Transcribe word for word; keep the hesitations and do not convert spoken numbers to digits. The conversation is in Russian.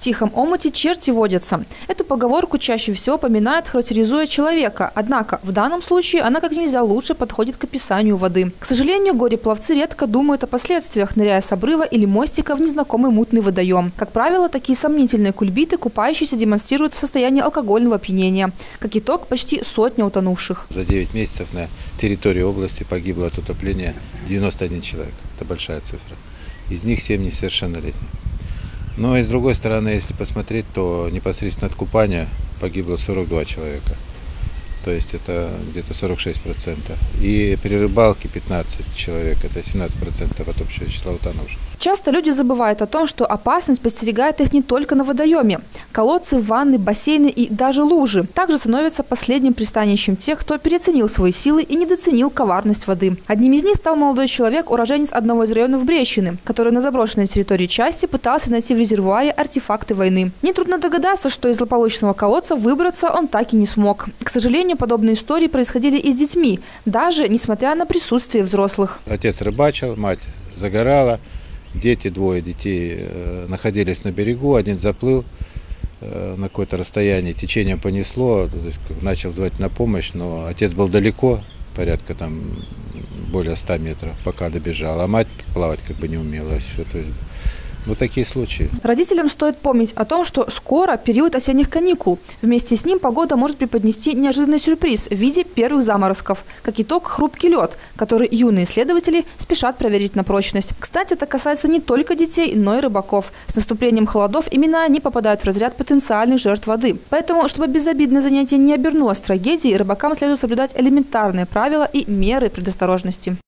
тихом омуте черти водятся. Эту поговорку чаще всего поминают, характеризуя человека. Однако в данном случае она как нельзя лучше подходит к описанию воды. К сожалению, горе-пловцы редко думают о последствиях, ныряя с обрыва или мостика в незнакомый мутный водоем. Как правило, такие сомнительные кульбиты купающиеся демонстрируют в состоянии алкогольного опьянения. Как итог, почти сотня утонувших. За девять месяцев на территории области погибло от утопления девяносто один человек. Это большая цифра. Из них семь несовершеннолетних. Но и с другой стороны, если посмотреть, то непосредственно от купания погибло сорок два человека. То есть это где-то сорок шесть процентов. И при рыбалке пятнадцать человек, это семнадцать процентов от общего числа утонувших. Часто люди забывают о том, что опасность подстерегает их не только на водоеме. Колодцы, ванны, бассейны и даже лужи также становятся последним пристанищем тех, кто переоценил свои силы и недооценил коварность воды. Одним из них стал молодой человек, уроженец одного из районов Брещины, который на заброшенной территории части пытался найти в резервуаре артефакты войны. Нетрудно догадаться, что из злополучного колодца выбраться он так и не смог. К сожалению, подобные истории происходили и с детьми, даже несмотря на присутствие взрослых. Отец рыбачил, мать загорала. Дети, двое детей э, находились на берегу, один заплыл э, на какое-то расстояние, течением понесло, то есть, начал звать на помощь, но отец был далеко, порядка там более ста метров, пока добежал, а мать плавать как бы не умела. Все, то есть, вот такие случаи. Родителям стоит помнить о том, что скоро период осенних каникул. Вместе с ним погода может преподнести неожиданный сюрприз в виде первых заморозков. Как итог, хрупкий лед, который юные исследователи спешат проверить на прочность. Кстати, это касается не только детей, но и рыбаков. С наступлением холодов именно они попадают в разряд потенциальных жертв воды. Поэтому, чтобы безобидное занятие не обернулось трагедией, рыбакам следует соблюдать элементарные правила и меры предосторожности.